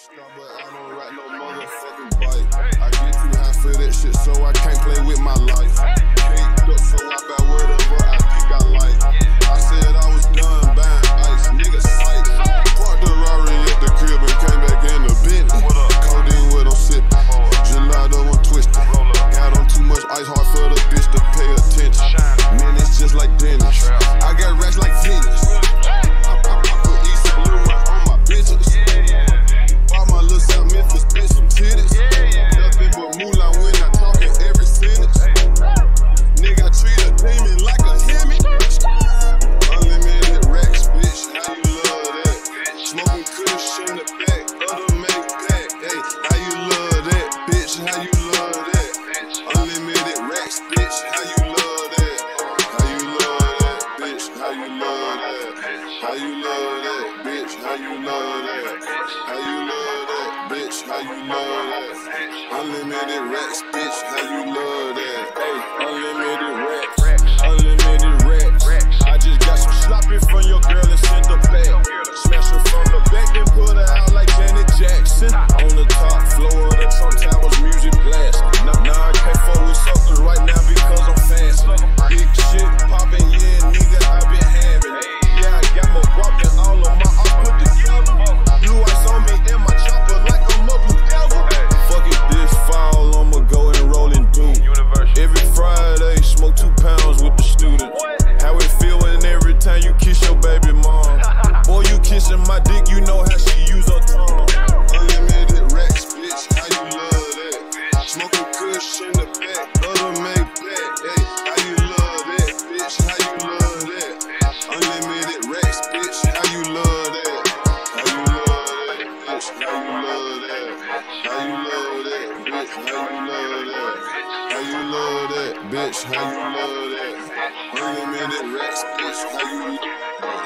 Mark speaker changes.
Speaker 1: But I don't ride no motherfucking bike. I get too high for that shit, so I can't play with my life. Caked up, so I buy whatever I think I like. I said I was done buying ice, nigga sight. Parked the Rari at the crib and came back in the Bentley. Codeine what I'm sipping, gelato I'm twisting. Got on too much ice, hard for the bitch to pay attention. Man, it's just like Dennis. I got racks like Venus. I put East and Lil Wayne on my bitches. Bought my little South Memphis bitch some titties. Nothing but moolah when I talk in every sentence. Nigga, I treat a demon like a Hemi. Unlimited racks, bitch, how you love that? Smoking kush in the back of the make pack. Hey, how you love that, bitch? How you love that? Unlimited racks, bitch, how you love that? How you love that, bitch? How you love that? How you love that, bitch? How you love that? How you love that, bitch? How you love that? Unlimited racks, bitch, how you love that? Hey, unlimited racks, unlimited racks. I just got some sloppy from your girl and sent her back. Smash her from the back and put her out like Janet Jackson. On the top floor of the Trump Towers, music blast. Nah, I can't fuck with suckers right now because I'm fast. Big shit poppin', yeah, nigga, I been having it. Yeah, I got my guap and all of my art put together. Blue ice on me in my chopper like I'm a blue ever. Fuck it, this fall, I'ma go and roll and do. Every Friday, smoke 2 pounds with the students. How it feel when every time you kiss your baby mom? Boy, you kissing my dick, you know how she use her tongue. Unlimited racks, bitch, how you love that? Smoking kush in the back of the make pack. Hey, how you love that, bitch? How you love that? Unlimited racks, bitch, how you love that? How you love that, bitch? How you love that? How you love that, bitch? How you love that? How you love that, bitch? How you love that? Unlimited racks, bitch, how you love that?